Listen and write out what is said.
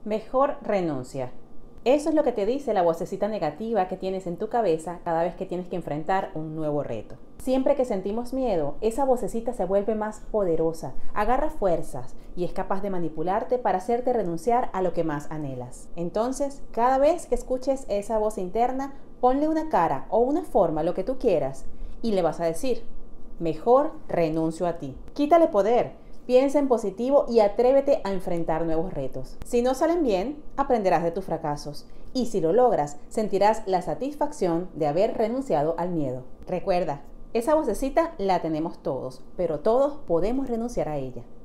Mejor renuncia. Eso es lo que te dice la vocecita negativa que tienes en tu cabeza cada vez que tienes que enfrentar un nuevo reto. Siempre que sentimos miedo, esa vocecita se vuelve más poderosa, agarra fuerzas y es capaz de manipularte para hacerte renunciar a lo que más anhelas. Entonces, cada vez que escuches esa voz interna, ponle una cara o una forma, lo que tú quieras, y le vas a decir: mejor renuncio a ti. Quítale poder. Piensa en positivo y atrévete a enfrentar nuevos retos. Si no salen bien, aprenderás de tus fracasos. Y si lo logras, sentirás la satisfacción de haber renunciado al miedo. Recuerda, esa vocecita la tenemos todos, pero todos podemos renunciar a ella.